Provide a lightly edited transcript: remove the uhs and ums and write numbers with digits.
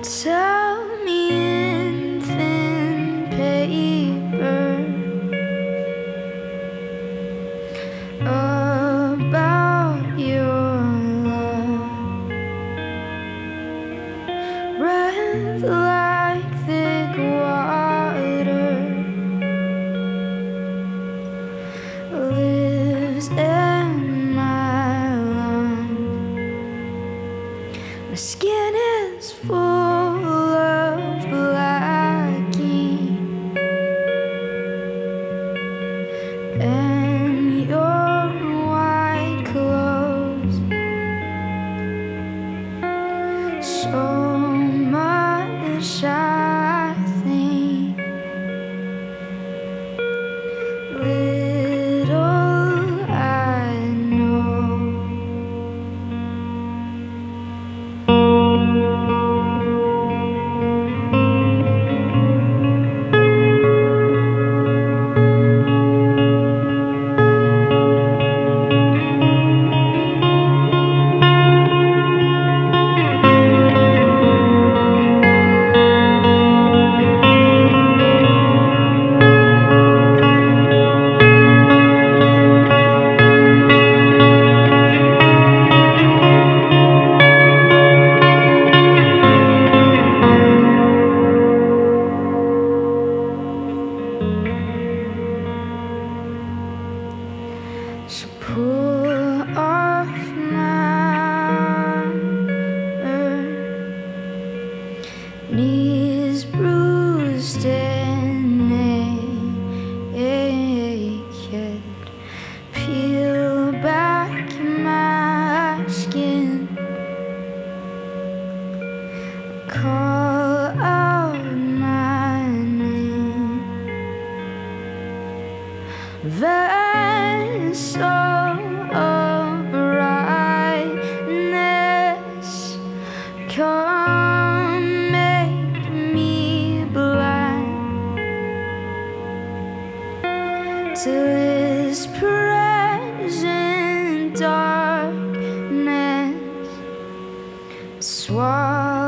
Tell me in thin paper about your love. Breath like thick water lives in my lungs. My skin is full of black ink, and your white clothes. So much I think, little I know. So pull off my knees bruised and naked. Peel back my skin, call out my name. Vessel of brightness, come make me blind to this present darkness. Swallow